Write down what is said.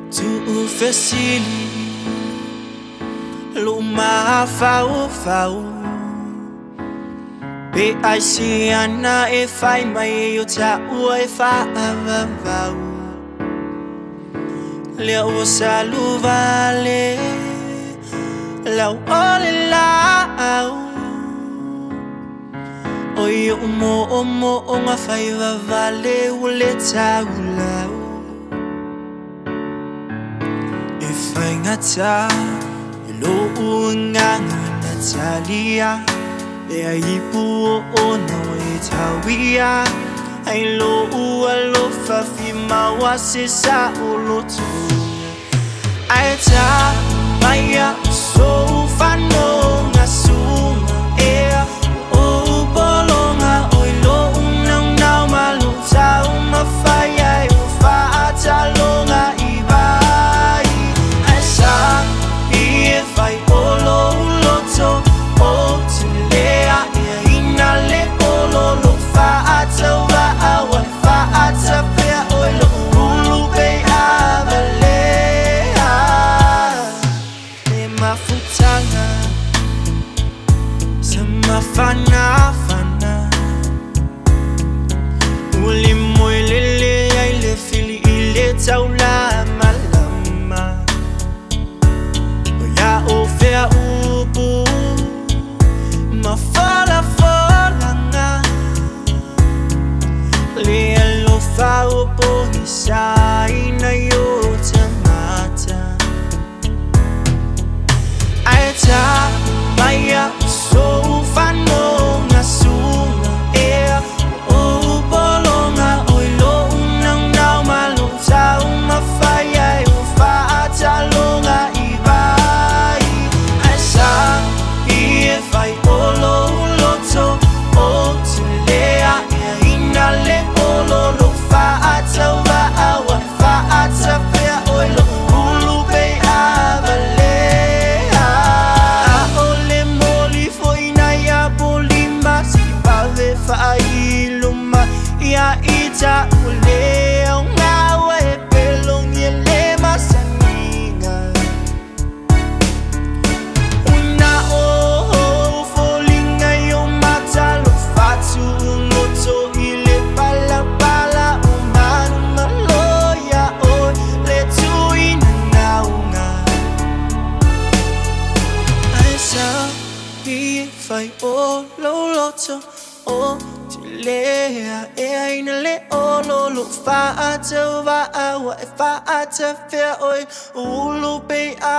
Tu facili luma fau Be ai si ana e fai mai o ta ua e fa vau Le o salu vale Lau ole lau Oi o mo o nga fai vale o le tau lau E fai ngata e lo uanganga Natalia E ai ipu o no e tawia Ai lo ua lo fafi maua se sa o lo tu Ai ta maia so fano nga sunga Ea o bolonga oi lo unang nau malu tau mawhai ai o whaata longa I vai Ai sa I e whai o lo loto o tu lea Ea ina le o lo lo whaata wa awa whaata pea oi lo ulu pei avalea E mafutanga Sama fana Uli moi lele ai le fili I le taula malama O ya o fea upu Ma fala nga Le alo fa upu Isai na yo tamata Aita maya so fano nga sunga Ea o bolonga oi lo unang nau malu tau mawhai ai o whaata longa I vai Ai sa I e whai o lo loto o te lea Ea ina le o lo lo whaata wa awa whaata pea oi lo ulu pei avalea A ole moli foina ia bolima Si pave whai luma Ia ita ule o ngawa e pelong Ie le masaninga Una o folinga yo mata lo fatu Ngoto I le pala pala o manu maloya o le tuina naunga Ai sa I fai o lo loto o te lea E aina le o lo lo whaata wa awa E whaata whea oi ulu pei